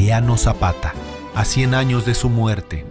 Emiliano Zapata, a 100 años de su muerte.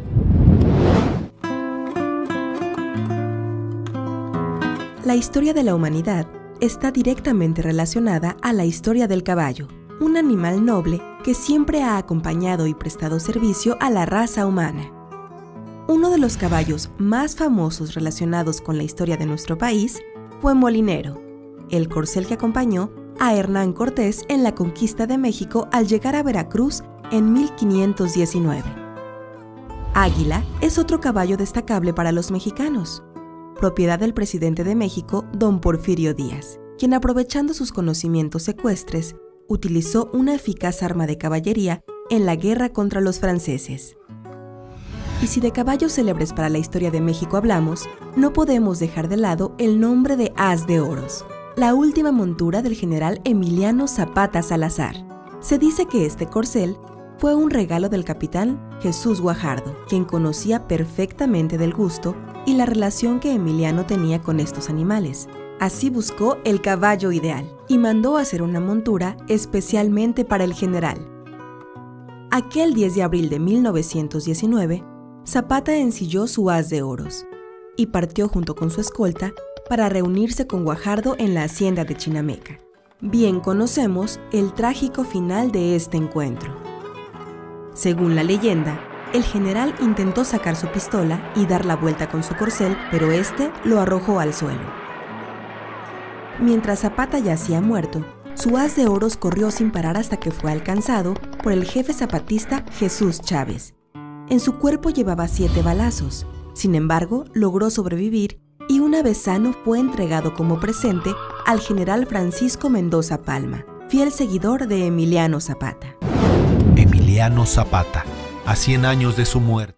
La historia de la humanidad está directamente relacionada a la historia del caballo, un animal noble que siempre ha acompañado y prestado servicio a la raza humana. Uno de los caballos más famosos relacionados con la historia de nuestro país fue Molinero, el corcel que acompañó a Hernán Cortés en la conquista de México al llegar a Veracruz en 1519. Águila es otro caballo destacable para los mexicanos, propiedad del presidente de México, don Porfirio Díaz, quien aprovechando sus conocimientos ecuestres, utilizó una eficaz arma de caballería en la guerra contra los franceses. Y si de caballos célebres para la historia de México hablamos, no podemos dejar de lado el nombre de As de Oros, la última montura del general Emiliano Zapata Salazar. Se dice que este corcel fue un regalo del capitán Jesús Guajardo, quien conocía perfectamente del gusto y la relación que Emiliano tenía con estos animales. Así buscó el caballo ideal y mandó hacer una montura especialmente para el general. Aquel 10 de abril de 1919, Zapata ensilló su As de Oros y partió junto con su escolta para reunirse con Guajardo en la hacienda de Chinameca. Bien conocemos el trágico final de este encuentro. Según la leyenda, el general intentó sacar su pistola y dar la vuelta con su corcel, pero este lo arrojó al suelo. Mientras Zapata yacía muerto, su As de Oros corrió sin parar hasta que fue alcanzado por el jefe zapatista Jesús Chávez. En su cuerpo llevaba 7 balazos, sin embargo, logró sobrevivir y una vez sano fue entregado como presente al general Francisco Mendoza Palma, fiel seguidor de Emiliano Zapata. Emiliano Zapata, a 100 años de su muerte.